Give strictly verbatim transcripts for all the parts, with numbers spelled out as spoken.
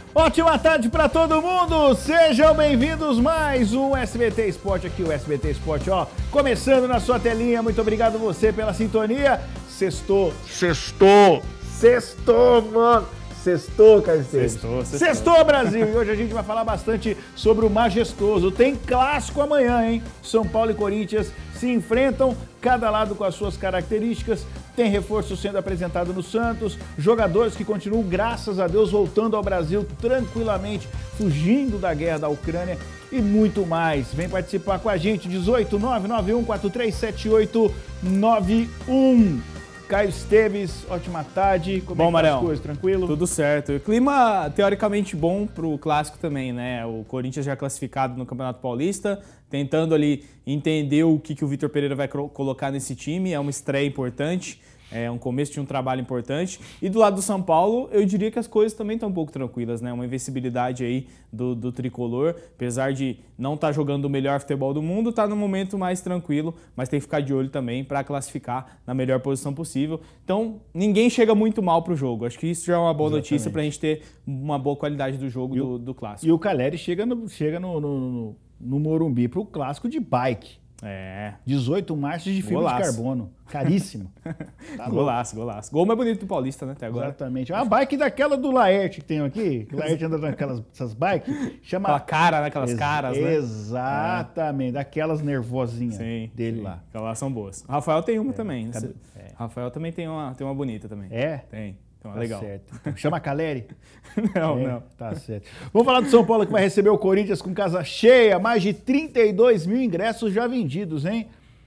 Ótima tarde para todo mundo, sejam bem-vindos mais um S B T Esporte aqui, o S B T Esporte, ó, começando na sua telinha, muito obrigado você pela sintonia, sextou, sextou, sextou, mano, sextou, Caio Esteves, sextou, sextou. Sextou, Brasil, e hoje a gente vai falar bastante sobre o majestoso, tem clássico amanhã, hein, São Paulo e Corinthians se enfrentam, cada lado com as suas características, tem reforço sendo apresentado no Santos, jogadores que continuam, graças a Deus, voltando ao Brasil tranquilamente, fugindo da guerra da Ucrânia e muito mais. Vem participar com a gente, dezoito nove nove um quatro três sete oito nove um. Caio Esteves, ótima tarde. Como bom, é que Marião, as coisas? Tranquilo? Tudo certo. O clima, teoricamente, bom pro clássico também, né? O Corinthians já classificado no Campeonato Paulista, tentando ali entender o que, que o Vitor Pereira vai colocar nesse time. É uma estreia importante. É um começo de um trabalho importante. E do lado do São Paulo, eu diria que as coisas também estão um pouco tranquilas, né? Uma invencibilidade aí do, do tricolor, apesar de não estar tá jogando o melhor futebol do mundo, está no momento mais tranquilo, mas tem que ficar de olho também para classificar na melhor posição possível. Então, ninguém chega muito mal para o jogo. Acho que isso já é uma boa Exatamente. notícia para a gente ter uma boa qualidade do jogo do, do clássico. E o Caleri chega no, chega no, no, no, no Morumbi para o clássico de bike. É. dezoito marchas de fibra de carbono. Caríssimo. Tá golaço, golaço. Gol mais bonito do Paulista, né? Até agora. Exatamente. A bike daquela do Laerte que tem aqui. O Laerte anda naquelas essas bikes. Chama... Aquela cara, né? Aquelas Ex caras, né? Exatamente. É. Aquelas nervosinhas sim, dele sim. lá. Aquelas são boas. O Rafael tem uma é. também. Né? É. Rafael também tem uma, tem uma bonita também. É? Tem. Então, é tá legal. Certo. Então, chama Caleri? não, é, não. Tá certo. Vamos falar do São Paulo que vai receber o Corinthians com casa cheia. Mais de trinta e dois mil ingressos já vendidos, hein?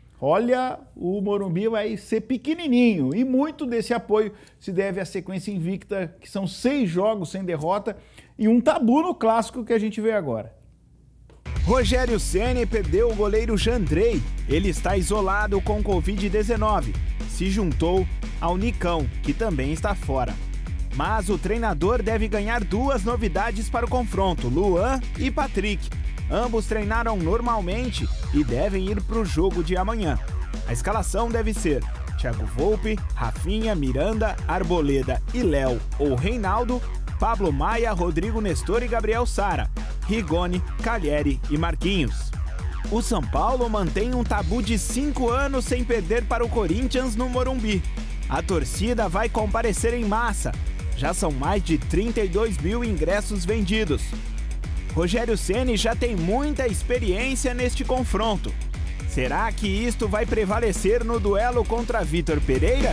Olha, o Morumbi vai ser pequenininho e muito desse apoio se deve à sequência invicta, que são seis jogos sem derrota e um tabu no clássico que a gente vê agora. Rogério Ceni perdeu o goleiro Jandrei. Ele está isolado com covid dezenove. Se juntou ao Nicão, que também está fora. Mas o treinador deve ganhar duas novidades para o confronto, Luan e Patrick. Ambos treinaram normalmente e devem ir para o jogo de amanhã. A escalação deve ser Thiago Volpi, Rafinha, Miranda, Arboleda e Léo ou Reinaldo, Pablo Maia, Rodrigo Nestor e Gabriel Sara, Rigoni, Calheri e Marquinhos. O São Paulo mantém um tabu de cinco anos sem perder para o Corinthians no Morumbi. A torcida vai comparecer em massa. Já são mais de trinta e dois mil ingressos vendidos. Rogério Ceni já tem muita experiência neste confronto. Será que isto vai prevalecer no duelo contra Vitor Pereira?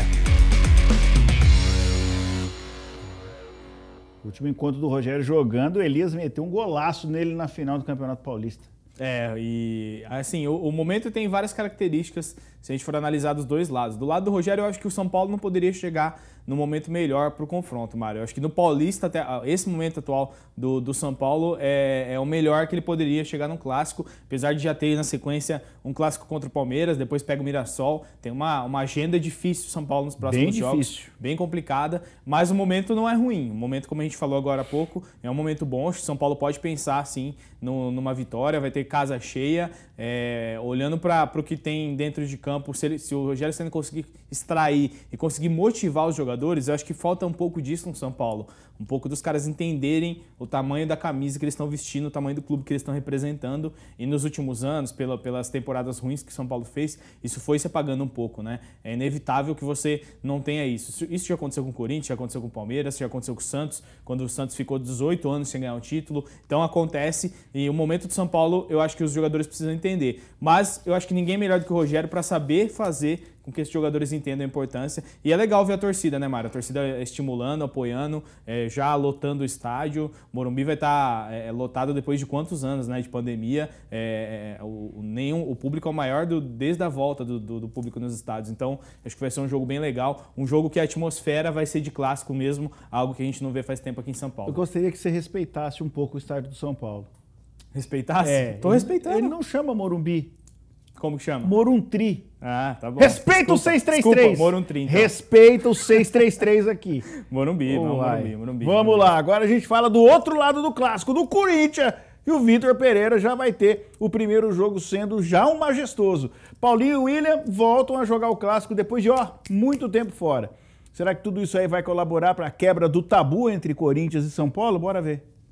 O último encontro do Rogério jogando, o Elias meteu um golaço nele na final do Campeonato Paulista. É, e assim, o, o momento tem várias características se a gente for analisar dos dois lados. Do lado do Rogério, eu acho que o São Paulo não poderia chegar no momento melhor para o confronto, Mário. Eu acho que no Paulista, até esse momento atual do, do São Paulo é, é o melhor que ele poderia chegar num clássico, apesar de já ter na sequência um clássico contra o Palmeiras, depois pega o Mirassol. Tem uma, uma agenda difícil o São Paulo nos próximos bem jogos. Difícil. Bem complicada, mas o momento não é ruim. O momento, como a gente falou agora há pouco, é um momento bom. Acho que o São Paulo pode pensar, sim, no, numa vitória, vai ter casa cheia, é, olhando para o que tem dentro de campo, se, ele, se o Rogério Ceni conseguir extrair e conseguir motivar os jogadores, eu acho que falta um pouco disso no São Paulo. Um pouco dos caras entenderem o tamanho da camisa que eles estão vestindo, o tamanho do clube que eles estão representando. E nos últimos anos, pela, pelas temporadas ruins que o São Paulo fez, isso foi se apagando um pouco, né? É inevitável que você não tenha isso. Isso já aconteceu com o Corinthians, já aconteceu com o Palmeiras, já aconteceu com o Santos, quando o Santos ficou dezoito anos sem ganhar um título. Então acontece, e o momento do São Paulo, eu acho que os jogadores precisam entender. Mas eu acho que ninguém é melhor do que o Rogério para saber fazer com que esses jogadores entendam a importância. E é legal ver a torcida, né, Mário? A torcida estimulando, apoiando, é, já lotando o estádio. O Morumbi vai estar é, lotado depois de quantos anos, né, de pandemia. É, é, o, nenhum, o público é o maior do, desde a volta do, do, do público nos estádios. Então, acho que vai ser um jogo bem legal. Um jogo que a atmosfera vai ser de clássico mesmo, algo que a gente não vê faz tempo aqui em São Paulo. Eu gostaria que você respeitasse um pouco o estádio do São Paulo. Respeitasse? É, Tô respeitando. Ele não chama Morumbi. Como que chama? Moruntri. Ah, tá bom. Respeita o seis três três. Desculpa, Moruntri, então. Respeita o seis três três aqui. Morumbi, oh, não, Morumbi, Morumbi. Vamos Morumbi. lá, agora a gente fala do outro lado do clássico, do Corinthians. E o Vitor Pereira já vai ter o primeiro jogo sendo já um majestoso. Paulinho e William voltam a jogar o clássico depois de, ó, muito tempo fora. Será que tudo isso aí vai colaborar para a quebra do tabu entre Corinthians e São Paulo? Bora ver.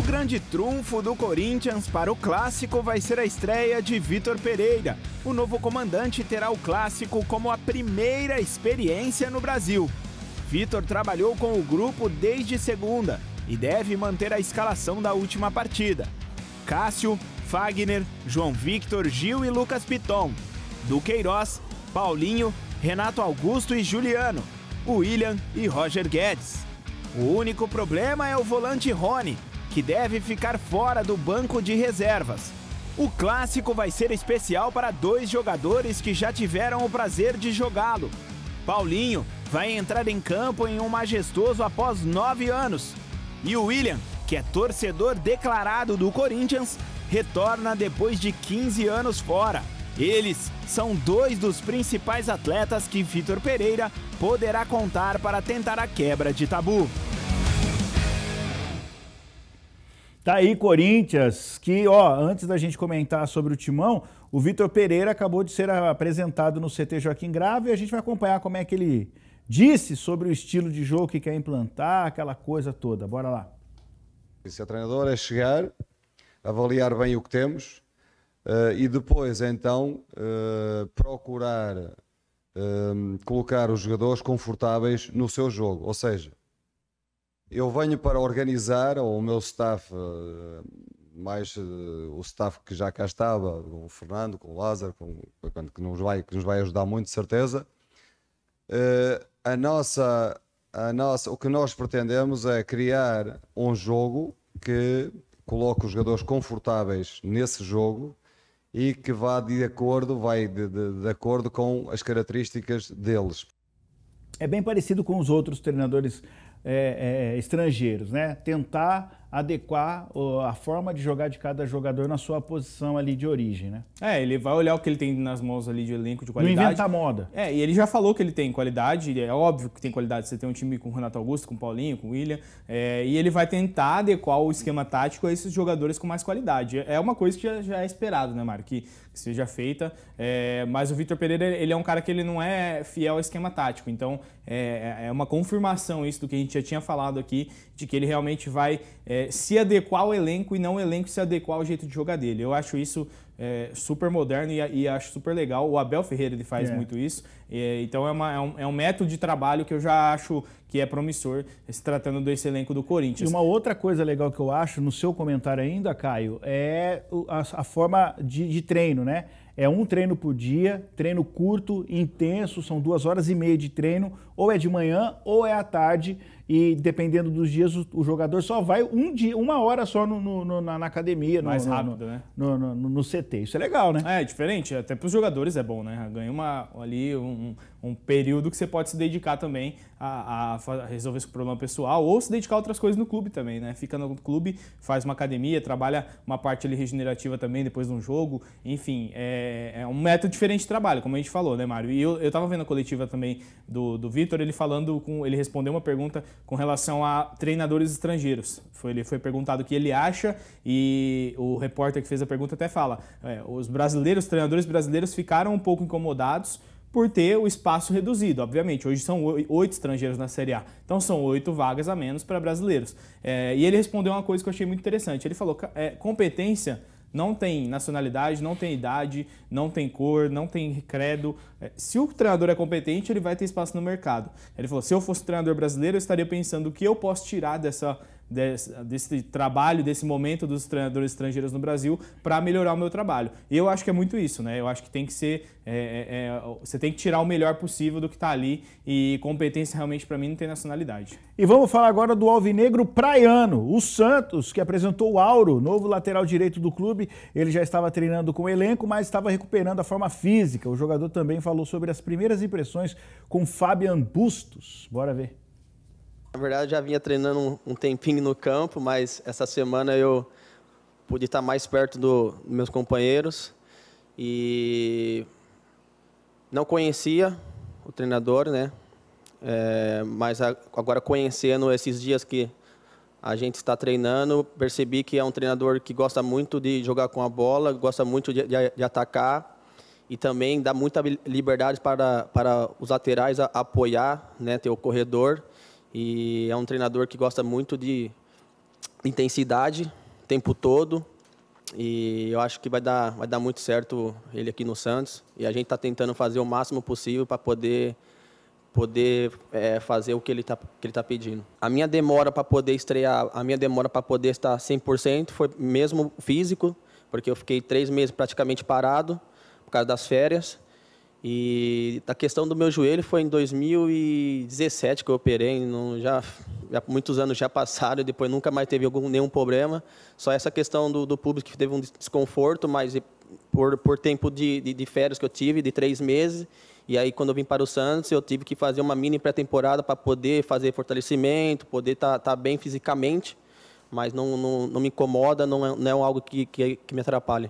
grande trunfo do Corinthians para o Clássico vai ser a estreia de Vitor Pereira. O novo comandante terá o Clássico como a primeira experiência no Brasil. Vitor trabalhou com o grupo desde segunda e deve manter a escalação da última partida. Cássio, Fagner, João Victor, Gil e Lucas Piton. Duqueiroz, Paulinho, Renato Augusto e Juliano. William e Roger Guedes. O único problema é o volante Rony, que deve ficar fora do banco de reservas. O Clássico vai ser especial para dois jogadores que já tiveram o prazer de jogá-lo. Paulinho vai entrar em campo em um majestoso após nove anos. E o William, que é torcedor declarado do Corinthians, retorna depois de quinze anos fora. Eles são dois dos principais atletas que Vitor Pereira poderá contar para tentar a quebra de tabu. Tá aí, Corinthians, que, ó, antes da gente comentar sobre o Timão, o Vitor Pereira acabou de ser apresentado no C T Joaquim Grava e a gente vai acompanhar como é que ele disse sobre o estilo de jogo que quer implantar, aquela coisa toda. Bora lá. Se a treinador é chegar, avaliar bem o que temos uh, e depois, então, uh, procurar uh, colocar os jogadores confortáveis no seu jogo. Ou seja, eu venho para organizar, ou o meu staff, uh, mais uh, o staff que já cá estava, com o Fernando, com o Lázaro, com, que, nos vai, que nos vai ajudar muito, de certeza. Uh, a nossa, a nossa, o que nós pretendemos é criar um jogo que coloque os jogadores confortáveis nesse jogo e que vá de acordo, vai de, de, de acordo com as características deles. É bem parecido com os outros treinadores é, é, estrangeiros, né? Tentar adequar a forma de jogar de cada jogador na sua posição ali de origem, né? É, ele vai olhar o que ele tem nas mãos ali de elenco de qualidade. Não inventa moda. É, e ele já falou que ele tem qualidade, é óbvio que tem qualidade. Você tem um time com o Renato Augusto, com o Paulinho, com o William, é, e ele vai tentar adequar o esquema tático a esses jogadores com mais qualidade. É uma coisa que já, já é esperado, né, Mário? Que, que seja feita, é, mas o Vitor Pereira, ele é um cara que ele não é fiel ao esquema tático, então é, é uma confirmação isso do que a gente já tinha falado aqui, de que ele realmente vai é, se adequar ao elenco e não o elenco se adequar ao jeito de jogar dele. Eu acho isso é, super moderno e, e acho super legal. O Abel Ferreira ele faz é. muito isso. É, então é, uma, é, um, é um método de trabalho que eu já acho que é promissor, se tratando desse elenco do Corinthians. E uma outra coisa legal que eu acho, no seu comentário ainda, Caio, é a, a forma de, de treino, né? É um treino por dia, treino curto, intenso, são duas horas e meia de treino, ou é de manhã ou é à tarde, e dependendo dos dias o, o jogador só vai um dia, uma hora só no, no, na, na academia. Mais no, rápido, no, né? No, no, no, no C T, isso é legal, né? É, diferente, até para os jogadores é bom, né? Ganha uma, ali um, um período que você pode se dedicar também a, a resolver esse problema pessoal ou se dedicar a outras coisas no clube também, né? Fica no clube, faz uma academia, trabalha uma parte ali regenerativa também depois de um jogo, enfim, é, é um método diferente de trabalho, como a gente falou, né, Mário? E eu, eu tava vendo a coletiva também do, do Vitor, ele falando, com, ele respondeu uma pergunta com relação a treinadores estrangeiros. Foi, ele foi perguntado o que ele acha e o repórter que fez a pergunta até fala, é, os brasileiros, os treinadores brasileiros ficaram um pouco incomodados por ter o espaço reduzido. Obviamente, hoje são oito estrangeiros na Série A, então são oito vagas a menos para brasileiros. É, e ele respondeu uma coisa que eu achei muito interessante. Ele falou, é, competência não tem nacionalidade, não tem idade, não tem cor, não tem credo. Se o treinador é competente, ele vai ter espaço no mercado. Ele falou, se eu fosse treinador brasileiro, eu estaria pensando o que eu posso tirar dessa, desse, desse trabalho, desse momento dos treinadores estrangeiros no Brasil para melhorar o meu trabalho. E eu acho que é muito isso, né? Eu acho que tem que ser... É, é, você tem que tirar o melhor possível do que está ali e competência realmente para mim não tem nacionalidade. E vamos falar agora do alvinegro praiano, o Santos, que apresentou o Auro, novo lateral direito do clube. Ele já estava treinando com o elenco, mas estava recuperando a forma física. O jogador também falou sobre as primeiras impressões com Fabian Bustos. Bora ver. Na verdade, já vinha treinando um, um tempinho no campo, mas essa semana eu pude estar mais perto do, dos meus companheiros e não conhecia o treinador, né? É, mas a, agora conhecendo esses dias que a gente está treinando, percebi que é um treinador que gosta muito de jogar com a bola, gosta muito de, de, de atacar e também dá muita liberdade para, para os laterais a, a apoiar, né? Ter o corredor. E é um treinador que gosta muito de intensidade o tempo todo. E eu acho que vai dar, vai dar muito certo ele aqui no Santos. E a gente está tentando fazer o máximo possível para poder, poder é, fazer o que ele está que ele tá pedindo. A minha demora para poder estrear, a minha demora para poder estar cem por cento foi mesmo físico, porque eu fiquei três meses praticamente parado por causa das férias. E a questão do meu joelho foi em dois mil e dezessete que eu operei, não, já, já muitos anos já passaram e depois nunca mais teve algum, nenhum problema. Só essa questão do, do público que teve um desconforto, mas por, por tempo de, de, de férias que eu tive, de três meses, e aí quando eu vim para o Santos, eu tive que fazer uma mini pré-temporada para poder fazer fortalecimento, poder estar tá, tá bem fisicamente, mas não, não, não me incomoda, não é, não é algo que, que, que me atrapalhe.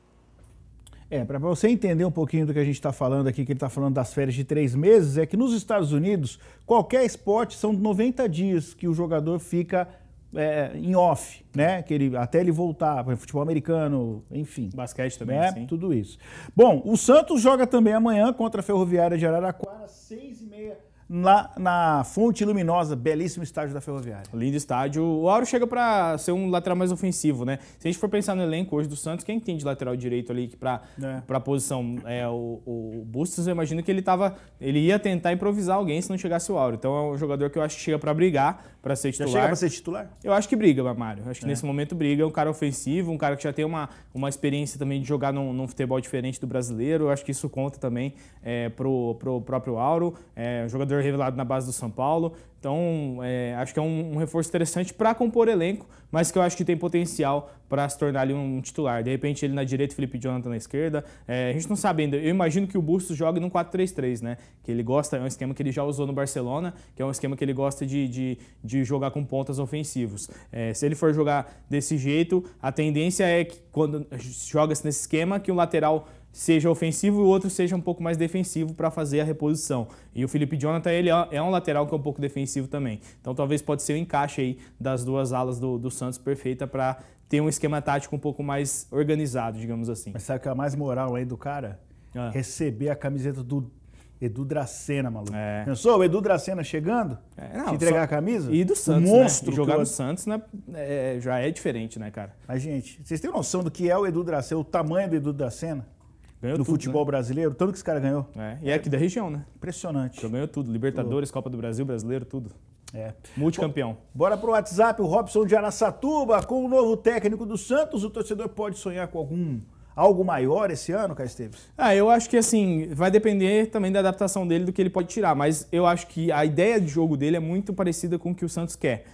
É, para você entender um pouquinho do que a gente está falando aqui, que ele está falando das férias de três meses, é que nos Estados Unidos, qualquer esporte são noventa dias que o jogador fica é, em off, né? Que ele, até ele voltar, por exemplo, futebol americano, enfim. Basquete também, né? sim. Tudo isso. Bom, o Santos joga também amanhã contra a Ferroviária de Araraquara, seis e meia. Lá na Fonte Luminosa, belíssimo estádio da Ferroviária. Lindo estádio. O Auro chega para ser um lateral mais ofensivo, né? Se a gente for pensar no elenco hoje do Santos, quem tem de lateral direito ali para é. a posição é o, o Bustos, eu imagino que ele tava, ele ia tentar improvisar alguém se não chegasse o Auro. Então é um jogador que eu acho que chega para brigar, para ser titular. Já chega para ser titular? Eu acho que briga, Mário. Acho que é. nesse momento briga. É um cara ofensivo, um cara que já tem uma, uma experiência também de jogar num, num futebol diferente do brasileiro. Eu acho que isso conta também é, pro, pro próprio Auro. É um jogador revelado na base do São Paulo. Então, é, acho que é um, um reforço interessante para compor elenco, mas que eu acho que tem potencial para se tornar ali um titular. De repente, ele na direita, Felipe Jonathan na esquerda. É, a gente não sabe ainda. Eu imagino que o Bustos jogue num quatro três três, né? Que ele gosta, é um esquema que ele já usou no Barcelona, que é um esquema que ele gosta de, de, de jogar com pontas ofensivos. É, se ele for jogar desse jeito, a tendência é que quando joga-se nesse esquema, que o lateral seja ofensivo e o outro seja um pouco mais defensivo para fazer a reposição. E o Felipe Jonathan, ele é um lateral que é um pouco defensivo também. Então talvez pode ser um encaixe aí das duas alas do, do Santos perfeita para ter um esquema tático um pouco mais organizado, digamos assim. Mas sabe o que é a mais moral aí do cara? Ah. Receber a camiseta do Edu Dracena, maluco. É. Pensou? O Edu Dracena chegando? É, não, te entregar só... a camisa? E do Santos, o monstro, né? E jogar eu... no Santos, né? É, já é diferente, né, cara? Mas, gente, vocês têm noção do que é o Edu Dracena, o tamanho do Edu Dracena? Ganhou do tudo, futebol né? brasileiro, tudo que esse cara ganhou. É, e é aqui da região, né? Impressionante. Já ganhou tudo, Libertadores, Copa do Brasil, Brasileiro, tudo. É. Multicampeão. Bora pro WhatsApp, o Robson de Araçatuba, com o novo técnico do Santos, o torcedor pode sonhar com algum algo maior esse ano, Caio Esteves? Ah, eu acho que assim, vai depender também da adaptação dele, do que ele pode tirar, mas eu acho que a ideia de jogo dele é muito parecida com o que o Santos quer.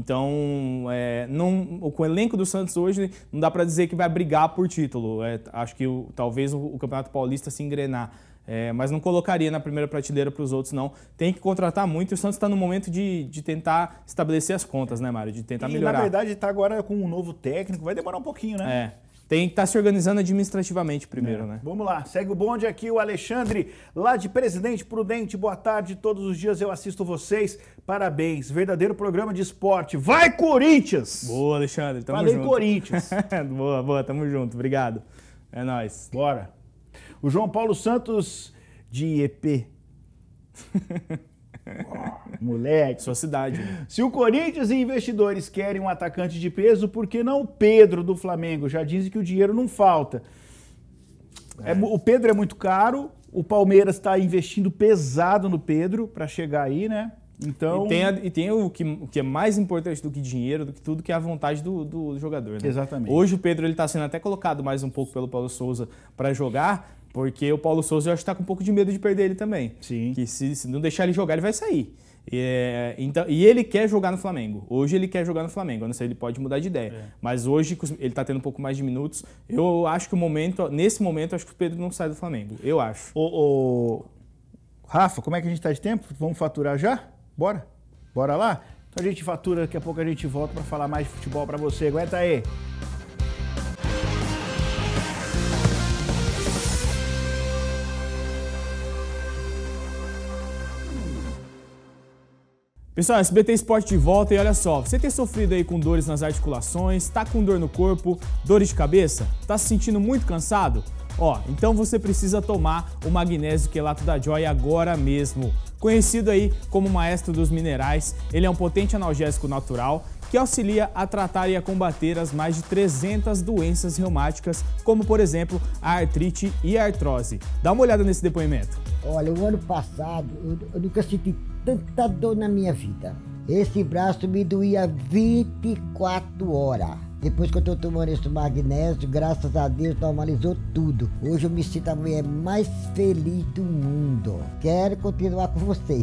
Então, é, não, com o elenco do Santos hoje, não dá para dizer que vai brigar por título. É, acho que o, talvez o, o Campeonato Paulista se engrenar. É, mas não colocaria na primeira prateleira para os outros, não. Tem que contratar muito e o Santos está no momento de, de tentar estabelecer as contas, né, Mário? De tentar e, melhorar. Na verdade, está agora com um novo técnico, vai demorar um pouquinho, né? É. Tem que estar se organizando administrativamente primeiro, é. né? Vamos lá, segue o bonde aqui, o Alexandre, lá de Presidente Prudente. Boa tarde, todos os dias eu assisto vocês. Parabéns, verdadeiro programa de esporte. Vai, Corinthians! Boa, Alexandre, tamo Falei junto. Falei Corinthians. boa, boa, tamo junto, obrigado. É nóis. Bora. O João Paulo Santos, de I E P. Oh, moleque. Sua cidade. Né? Se o Corinthians e investidores querem um atacante de peso, por que não o Pedro do Flamengo? Já dizem que o dinheiro não falta. É. É, o Pedro é muito caro, o Palmeiras está investindo pesado no Pedro para chegar aí, né? Então... E tem, a, e tem o, que, o que é mais importante do que dinheiro, do que tudo, que é a vontade do, do jogador. Né? Exatamente. Hoje o Pedro está sendo até colocado mais um pouco pelo Paulo Souza para jogar, porque o Paulo Souza eu acho que está com um pouco de medo de perder ele também. Sim. Que se, se não deixar ele jogar, ele vai sair. E, é, então, e ele quer jogar no Flamengo. Hoje ele quer jogar no Flamengo. Eu não sei, ele pode mudar de ideia. É. Mas hoje ele está tendo um pouco mais de minutos. Eu acho que o momento, nesse momento, acho que o Pedro não sai do Flamengo. Eu acho. Ô, ô, Rafa, como é que a gente está de tempo? Vamos faturar já? Bora? Bora lá? Então a gente fatura, daqui a pouco a gente volta para falar mais de futebol para você. Aguenta aí. Pessoal, S B T Esporte de volta e olha só, você tem sofrido aí com dores nas articulações, tá com dor no corpo, dores de cabeça, tá se sentindo muito cansado? Ó, então você precisa tomar o magnésio quelato da Joy agora mesmo. Conhecido aí como maestro dos minerais, ele é um potente analgésico natural que auxilia a tratar e a combater as mais de trezentas doenças reumáticas, como por exemplo a artrite e a artrose. Dá uma olhada nesse depoimento. Olha, o ano passado eu, eu nunca senti tanta dor na minha vida. Esse braço me doía vinte e quatro horas. Depois que eu tô tomando esse magnésio, graças a Deus, normalizou tudo. Hoje eu me sinto a mulher mais feliz do mundo. Quero continuar com vocês.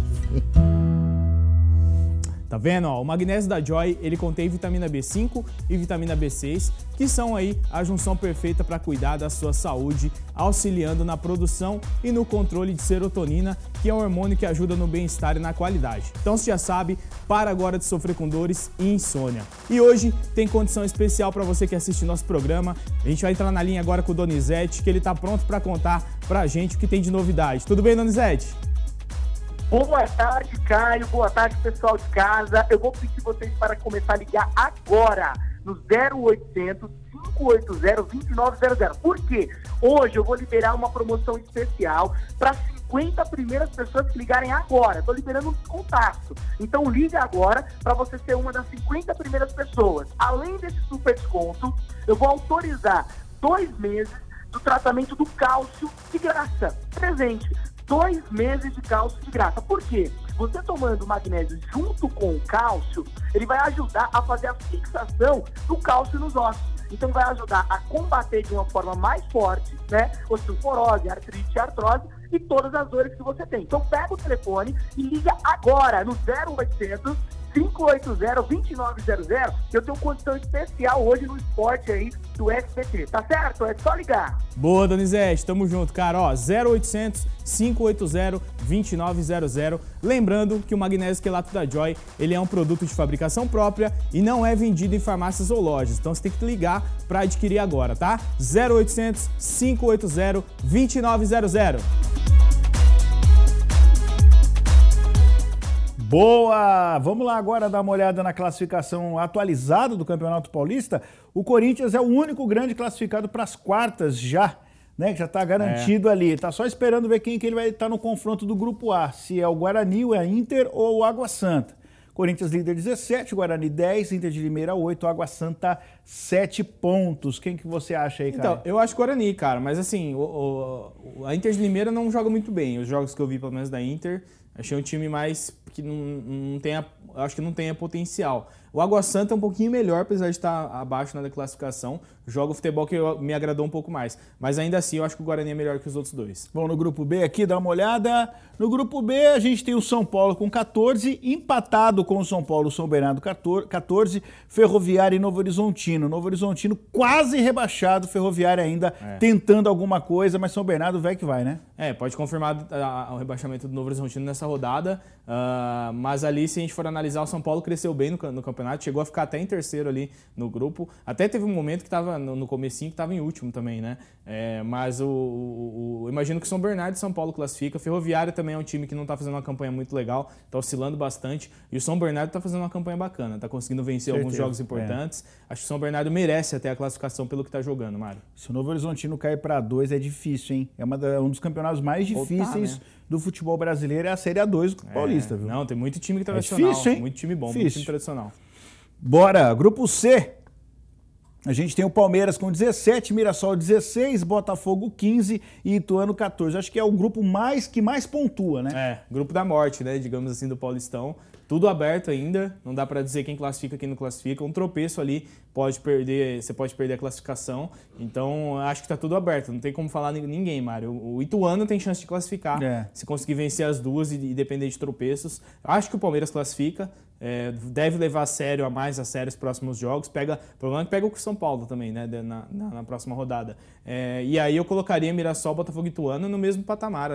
Tá vendo? Ó, o magnésio da Joy, ele contém vitamina B cinco e vitamina B seis, que são aí a junção perfeita para cuidar da sua saúde, auxiliando na produção e no controle de serotonina, que é um hormônio que ajuda no bem-estar e na qualidade. Então você já sabe, para agora de sofrer com dores e insônia. E hoje tem condição especial para você que assiste nosso programa. A gente vai entrar na linha agora com o Donizete, que ele tá pronto para contar pra gente o que tem de novidade. Tudo bem, Donizete? Boa tarde, Caio. Boa tarde, pessoal de casa. Eu vou pedir vocês para começar a ligar agora no zero oitocentos, cinco oito zero, dois nove zero zero. Por quê? Hoje eu vou liberar uma promoção especial para cinquenta primeiras pessoas que ligarem agora. Estou liberando um contato. Então liga agora para você ser uma das cinquenta primeiras pessoas. Além desse super desconto, eu vou autorizar dois meses do tratamento do cálcio de graça. Presente. Dois meses de cálcio de graça. Por quê? Você tomando o magnésio junto com o cálcio, ele vai ajudar a fazer a fixação do cálcio nos ossos. Então vai ajudar a combater de uma forma mais forte, né? Osteoporose, artrite, artrose e todas as dores que você tem. Então pega o telefone e liga agora no zero oitocentos, cinco oito zero, dois nove zero zero, que eu tenho condição especial hoje no esporte aí do S B T, tá certo? É só ligar. Boa, Donizete, tamo junto, cara. Ó, zero oitocentos, cinco oito zero, dois nove zero zero. Lembrando que o magnésio quelato da Joy, ele é um produto de fabricação própria e não é vendido em farmácias ou lojas. Então você tem que ligar para adquirir agora, tá? zero oitocentos, cinco oito zero, dois nove zero zero. Boa! Vamos lá agora dar uma olhada na classificação atualizada do Campeonato Paulista. O Corinthians é o único grande classificado para as quartas já, né? Que já está garantido é. ali. Está só esperando ver quem que ele vai estar no confronto do Grupo A. Se é o Guarani, o Inter ou o Água Santa. Corinthians líder dezessete, Guarani dez, Inter de Limeira oito, Água Santa sete pontos. Quem que você acha aí, cara? Então, eu acho Guarani, cara. Mas assim, o, o, a Inter de Limeira não joga muito bem. Os jogos que eu vi, pelo menos da Inter, achei um time mais que não, não tenha, acho que não tenha potencial. O Água Santa é um pouquinho melhor, apesar de estar abaixo na classificação. Joga o futebol que eu, me agradou um pouco mais. Mas ainda assim, eu acho que o Guarani é melhor que os outros dois. Bom, no grupo B aqui, dá uma olhada. No grupo B, a gente tem o São Paulo com quatorze, empatado com o São Paulo, o São Bernardo quatorze, Ferroviária e Novo Horizontino. Novo Horizontino quase rebaixado, Ferroviária ainda é. tentando alguma coisa, mas São Bernardo vai que vai, né? É, pode confirmar o rebaixamento do Novo Horizontino nessa rodada, uh, mas ali, se a gente for analisar, o São Paulo cresceu bem no, no campeonato, chegou a ficar até em terceiro ali no grupo. Até teve um momento que estava no, no comecinho que estava em último também, né? É, mas o, o, o, eu imagino que o São Bernardo e São Paulo classifica. Ferroviária também é um time que não está fazendo uma campanha muito legal, está oscilando bastante. E o São Bernardo está fazendo uma campanha bacana, está conseguindo vencer Certeza. alguns jogos importantes. É. Acho que o São Bernardo merece até a classificação pelo que está jogando, Mário. Se o Novo Horizontino cair para dois é difícil, hein? É uma da, um dos campeonatos mais difíceis tá, né? do futebol brasileiro, é a Série A dois do é, Paulista, viu? Não, tem muito time tradicional. É difícil, hein? Muito time bom, difícil. muito time tradicional. Bora, grupo C. A gente tem o Palmeiras com dezessete, Mirassol dezesseis, Botafogo quinze e Ituano quatorze. Acho que é o grupo mais que mais pontua, né? É, grupo da morte, né? Digamos assim, do Paulistão. Tudo aberto ainda, não dá para dizer quem classifica, quem não classifica. Um tropeço ali pode perder, você pode perder a classificação. Então, acho que tá tudo aberto, não tem como falar ninguém, Mário. O Ituano tem chance de classificar, é. se conseguir vencer as duas e, e depender de tropeços. Acho que o Palmeiras classifica. É, deve levar a sério, a mais a sério os próximos jogos. Pega, o problema é que pega o São Paulo também, né, na, na, na próxima rodada. É, e aí eu colocaria Mirassol, Botafogo e Ituano no mesmo patamar ali.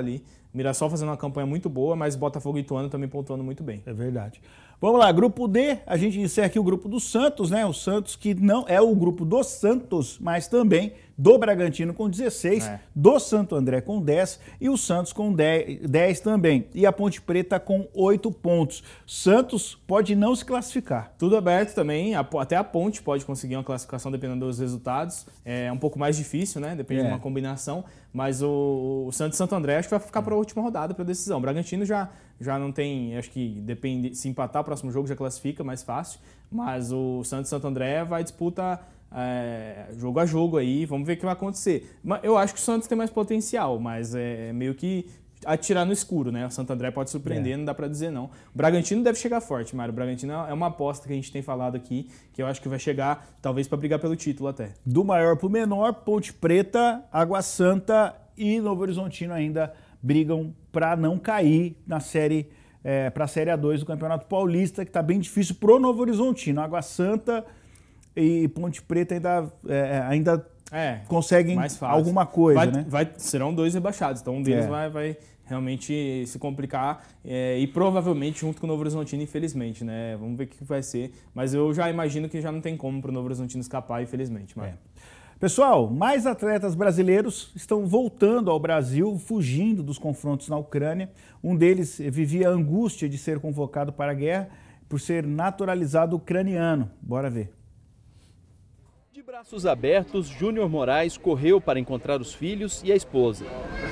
Mirassol fazendo uma campanha muito boa, mas Botafogo e Ituano também pontuando muito bem. É verdade. Vamos lá, grupo D, a gente encerra aqui o grupo do Santos, né? O Santos que não é o grupo do Santos, mas também do Bragantino com dezesseis, é. do Santo André com dez e o Santos com dez também. E a Ponte Preta com oito pontos. Santos pode não se classificar. Tudo aberto também, até a Ponte pode conseguir uma classificação dependendo dos resultados. É um pouco mais difícil, né? Depende é. de uma combinação. Mas o, o Santos e Santo André acho que vai ficar para a última rodada, para a decisão. O Bragantino já, já não tem, acho que depende, se empatar o próximo jogo já classifica mais fácil. Mas o Santos e Santo André vai disputar é, jogo a jogo aí, vamos ver o que vai acontecer. Eu acho que o Santos tem mais potencial, mas é meio que atirar no escuro, né? O Santo André pode surpreender, é. não dá pra dizer não. O Bragantino deve chegar forte, Mário. O Bragantino é uma aposta que a gente tem falado aqui, que eu acho que vai chegar, talvez, para brigar pelo título até. Do maior pro menor, Ponte Preta, Água Santa e Novo Horizontino ainda brigam para não cair na série, é, para a Série A dois do Campeonato Paulista, que tá bem difícil pro Novo Horizontino. Água Santa e Ponte Preta ainda, é, ainda é, conseguem alguma coisa, vai, né? Vai, serão dois rebaixados, então um deles é. vai, vai realmente se complicar é, e provavelmente junto com o Novo Horizontino, infelizmente, né? Vamos ver o que vai ser, mas eu já imagino que já não tem como para o Novo Horizontino escapar, infelizmente. Mas... É. Pessoal, mais atletas brasileiros estão voltando ao Brasil, fugindo dos confrontos na Ucrânia. Um deles vivia a angústia de ser convocado para a guerra por ser naturalizado ucraniano. Bora ver. De braços abertos, Júnior Moraes correu para encontrar os filhos e a esposa.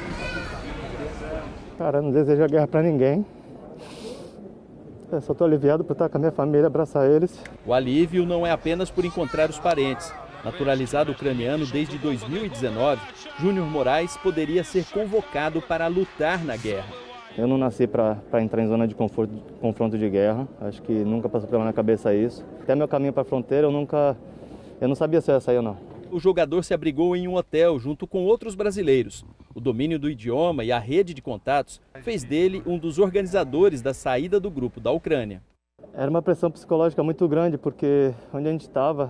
Cara, não desejo a guerra para ninguém. Eu só estou aliviado por estar com a minha família, abraçar eles. O alívio não é apenas por encontrar os parentes. Naturalizado ucraniano desde dois mil e dezenove, Júnior Moraes poderia ser convocado para lutar na guerra. Eu não nasci para entrar em zona de conforto, confronto de guerra. Acho que nunca passou pela minha cabeça isso. Até meu caminho para a fronteira, eu nunca... Eu não sabia se eu ia sair ou não. O jogador se abrigou em um hotel junto com outros brasileiros. O domínio do idioma e a rede de contatos fez dele um dos organizadores da saída do grupo da Ucrânia. Era uma pressão psicológica muito grande, porque onde a gente estava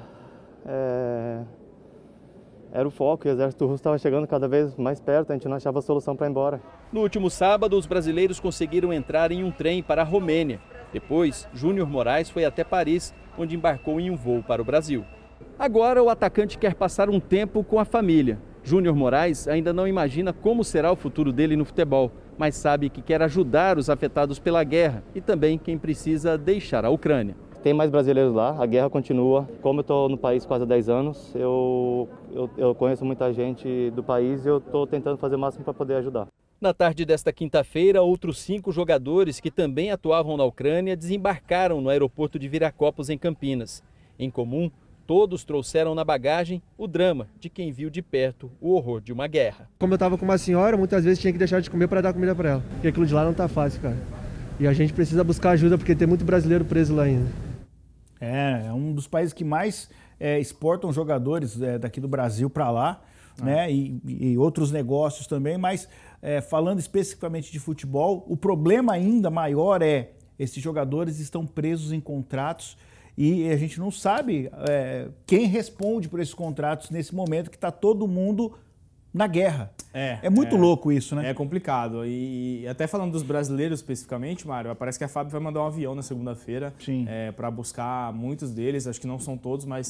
é... era o foco e o exército russo estava chegando cada vez mais perto, a gente não achava solução para ir embora. No último sábado, os brasileiros conseguiram entrar em um trem para a Romênia. Depois, Júnior Moraes foi até Paris, onde embarcou em um voo para o Brasil. Agora o atacante quer passar um tempo com a família. Júnior Moraes ainda não imagina como será o futuro dele no futebol, mas sabe que quer ajudar os afetados pela guerra e também quem precisa deixar a Ucrânia. Tem mais brasileiros lá, a guerra continua. Como eu estou no país quase há dez anos, eu, eu, eu conheço muita gente do país e eu estou tentando fazer o máximo para poder ajudar. Na tarde desta quinta-feira, outros cinco jogadores que também atuavam na Ucrânia desembarcaram no aeroporto de Viracopos, em Campinas. Em comum, todos trouxeram na bagagem o drama de quem viu de perto o horror de uma guerra. Como eu estava com uma senhora, muitas vezes tinha que deixar de comer para dar comida para ela. Porque aquilo de lá não está fácil, cara. E a gente precisa buscar ajuda porque tem muito brasileiro preso lá ainda. É, é um dos países que mais é, exportam jogadores é, daqui do Brasil para lá, ah. né? E, e outros negócios também, mas é, falando especificamente de futebol, o problema ainda maior é esses jogadores estão presos em contratos. E a gente não sabe é, quem responde por esses contratos nesse momento que está todo mundo na guerra. É, é muito é, louco isso, né? É complicado. E até falando dos brasileiros especificamente, Mário, parece que a F A B vai mandar um avião na segunda-feira é, para buscar muitos deles. Acho que não são todos, mas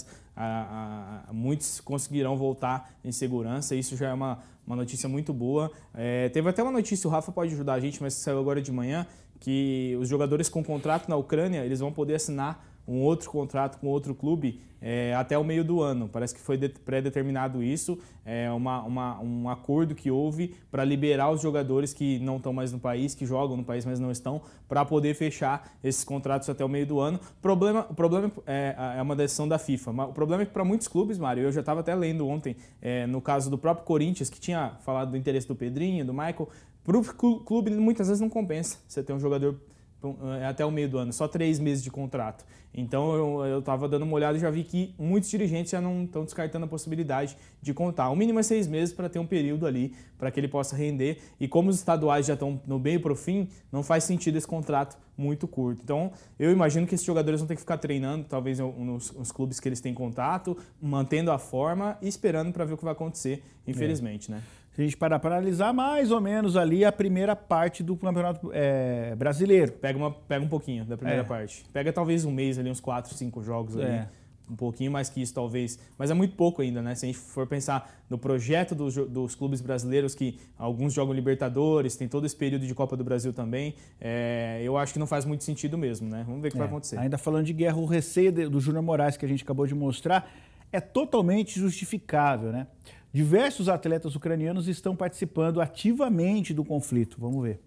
a, a, muitos conseguirão voltar em segurança. Isso já é uma, uma notícia muito boa. É, teve até uma notícia, o Rafa pode ajudar a gente, mas saiu agora de manhã, que os jogadores com contrato na Ucrânia, eles vão poder assinar um outro contrato com outro clube é, até o meio do ano. Parece que foi pré-determinado isso, é uma, uma, um acordo que houve para liberar os jogadores que não estão mais no país, que jogam no país, mas não estão, para poder fechar esses contratos até o meio do ano. Problema, o problema é, é uma decisão da FIFA. O problema é que para muitos clubes, Mário, eu já estava até lendo ontem, é, no caso do próprio Corinthians, que tinha falado do interesse do Pedrinho, do Michael, para o clube muitas vezes não compensa você ter um jogador até o meio do ano, só três meses de contrato. Então eu estava dando uma olhada e já vi que muitos dirigentes já não estão descartando a possibilidade de contar. O mínimo é seis meses para ter um período ali, para que ele possa render. E como os estaduais já estão no meio para o fim, não faz sentido esse contrato muito curto. Então eu imagino que esses jogadores vão ter que ficar treinando, talvez nos, nos clubes que eles têm contato, mantendo a forma e esperando para ver o que vai acontecer, infelizmente, é. né? Se a gente parar para analisar, mais ou menos ali a primeira parte do Campeonato é, Brasileiro. Pega, uma, pega um pouquinho da primeira É. parte. Pega talvez um mês ali, uns quatro, cinco jogos ali. É. Um pouquinho mais que isso, talvez. Mas é muito pouco ainda, né? Se a gente for pensar no projeto dos, dos clubes brasileiros, que alguns jogam Libertadores, tem todo esse período de Copa do Brasil também, é, eu acho que não faz muito sentido mesmo, né? Vamos ver o que É. vai acontecer. Ainda falando de guerra, o receio de- do Júnior Moraes que a gente acabou de mostrar é totalmente justificável, né? Diversos atletas ucranianos estão participando ativamente do conflito. Vamos ver.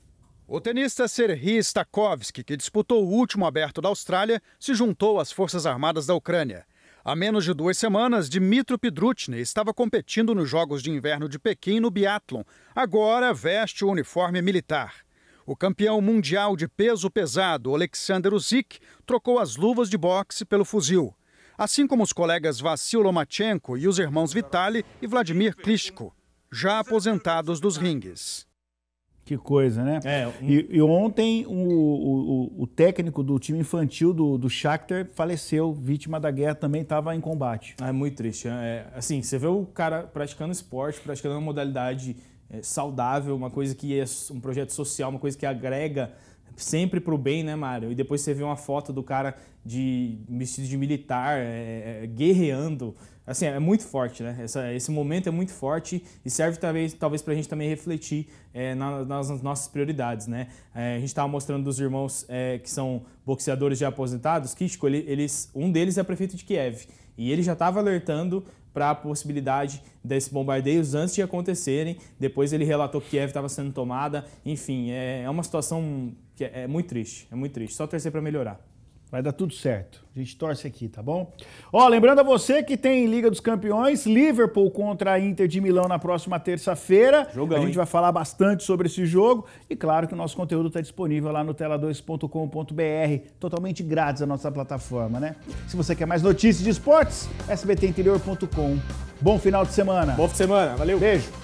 O tenista Serhii Stakovski, que disputou o último aberto da Austrália, se juntou às Forças Armadas da Ucrânia. Há menos de duas semanas, Dmitry Pidruchny estava competindo nos Jogos de Inverno de Pequim no biatlon. Agora veste o uniforme militar. O campeão mundial de peso pesado, Alexander Usyk, trocou as luvas de boxe pelo fuzil. Assim como os colegas Vassil Lomachenko e os irmãos Vitali e Vladimir Klitschko, já aposentados dos ringues. Que coisa, né? É, um- e, e ontem o, o, o técnico do time infantil do, do Shakhtar faleceu, vítima da guerra, também estava em combate. É muito triste. É, assim, você vê o cara praticando esporte, praticando uma modalidade é, saudável, uma coisa que é um projeto social, uma coisa que agrega sempre pro bem, né, Mário? E depois você vê uma foto do cara de vestido de militar, é, é, guerreando. Assim, é muito forte, né? Essa, esse momento é muito forte e serve talvez, talvez para a gente também refletir é, na, nas, nas nossas prioridades, né? É, a gente estava mostrando dos irmãos é, que são boxeadores já aposentados. Klitschko, ele, eles, um deles é prefeito de Kiev e ele já estava alertando para a possibilidade desses bombardeios antes de acontecerem. Depois ele relatou que Kiev estava sendo tomada. Enfim, é, é uma situação que é, é muito triste, é muito triste. Só torcer para melhorar. Vai dar tudo certo. A gente torce aqui, tá bom? Ó, lembrando a você que tem Liga dos Campeões, Liverpool contra a Inter de Milão na próxima terça-feira. Jogão, a gente hein? vai falar bastante sobre esse jogo. E claro que o nosso conteúdo está disponível lá no tela dois ponto com ponto b r, totalmente grátis a nossa plataforma, né? Se você quer mais notícias de esportes, s b t interior ponto com. Bom final de semana. Bom fim de semana, valeu! Beijo!